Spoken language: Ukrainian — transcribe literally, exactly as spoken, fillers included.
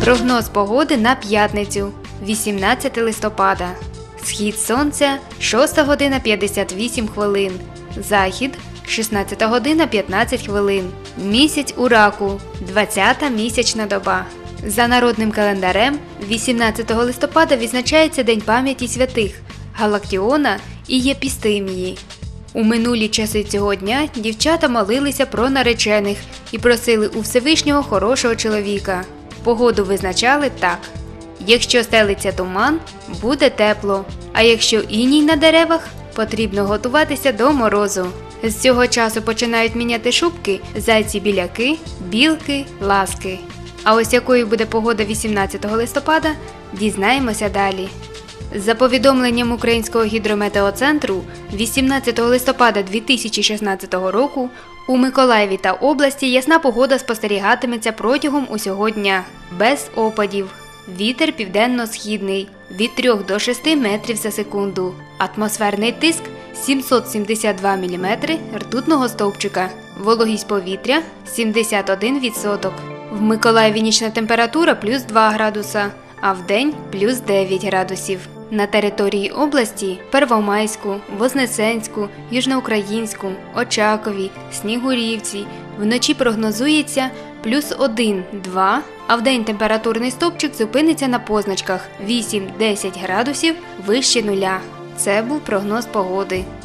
Прогноз погоди на п'ятницю, вісімнадцяте листопада. Схід сонця – шоста година п'ятдесят вісім хвилин. Захід – шістнадцята година п'ятнадцять хвилин. Місяць у раку – двадцята місячна доба. За народним календарем вісімнадцятого листопада відзначається День пам'яті святих Галактіона і Єпістимії. У минулі часи цього дня дівчата молилися про наречених і просили у Всевишнього хорошого чоловіка. Погоду визначали так: якщо стелиться туман, буде тепло, а якщо іній на деревах, потрібно готуватися до морозу. З цього часу починають міняти шубки зайці-біляки, білки, ласки. А ось якою буде погода вісімнадцятого листопада, дізнаємося далі. За повідомленням Українського гідрометеоцентру, вісімнадцятого листопада дві тисячі шістнадцятого року у Миколаєві та області ясна погода спостерігатиметься протягом усього дня, без опадів. Вітер південно-східний від трьох до шести метрів за секунду. Атмосферний тиск сімсот сімдесят два міліметри ртутного стовпчика. Вологість повітря сімдесят один відсоток. В Миколаєві нічна температура плюс два градуса, а вдень плюс дев'ять градусів. На території області – Первомайську, Вознесенську, Южноукраїнську, Очакові, Снігурівці – вночі прогнозується плюс один-два, а вдень температурний стовпчик зупиниться на позначках вісім-десять градусів вище нуля. Це був прогноз погоди.